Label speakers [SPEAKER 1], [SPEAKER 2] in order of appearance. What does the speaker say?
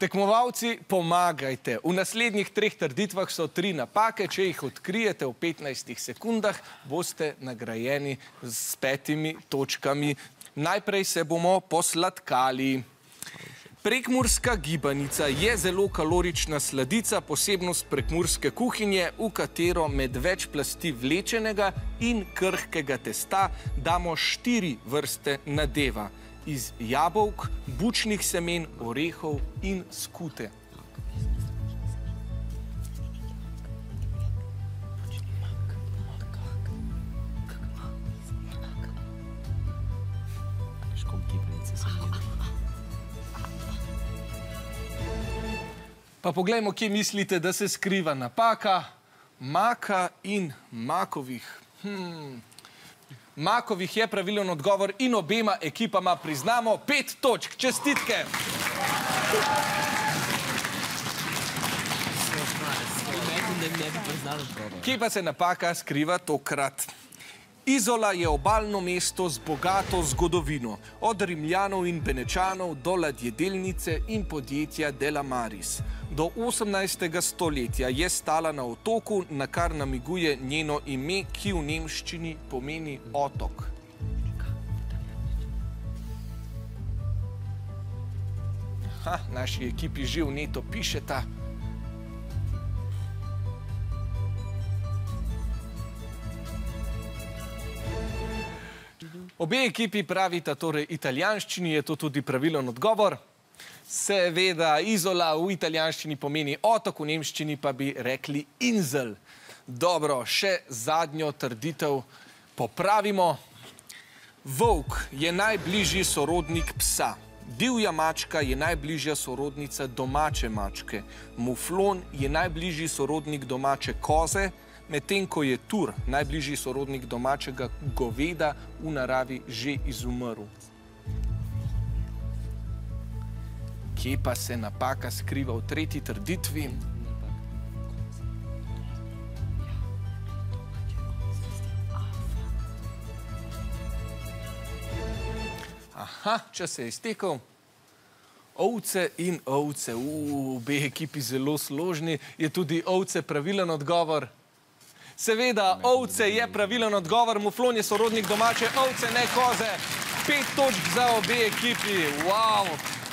[SPEAKER 1] Tekmovalci, pomagajte. V naslednjih 3 trditvah so 3 napake. Če jih odkrijete v 15 sekundah, boste nagrajeni s 5 točkami. Najprej se bomo posladkali. Prekmurska gibanica je zelo kalorična sladica, posebnost prekmurske kuhinje, v katero med več plasti vlečenega in krhkega testa damo 4 vrste nadeva. Iz jabolk, bučnih semen, orehov in skute. Pa poglejmo, kje mislite, da se skriva napaka. Maka in makovih. Makovih je pravilen odgovor in obema ekipama priznamo 5 točk. Čestitke! Kje pa se napaka skriva tokrat? Izola je obalno mesto z bogato zgodovino. Od Rimljanov in Benečanov do ladjedelnice in podjetja Dela Maris. Do 18. stoletja je stala na otoku, na kar namiguje njeno ime, ki v nemščini pomeni otok. Naši ekipi že vneto pišeta. Obe ekipi pravita torej italijanščini, je to tudi pravilen odgovor. Seveda, Izola v italijanščini pomeni otok, v nemščini pa bi rekli Insel. Dobro, še zadnjo trditev popravimo. Volk je najbližji sorodnik psa. Divja mačka je najbližja sorodnica domače mačke. Muflon je najbližji sorodnik domače koze, medtem ko je tur najbližji sorodnik domačega goveda v naravi že izumrl. Kje pa se napaka skriva v 3. trditvi? Čas se je iztekel. Ovce in ovce. Obe ekipi zelo složni. Je tudi ovce pravilen odgovor? Seveda, ovce je pravilen odgovor. Muflon je sorodnik domače ovce, ne koze. 5 točk za obe ekipi. Wow!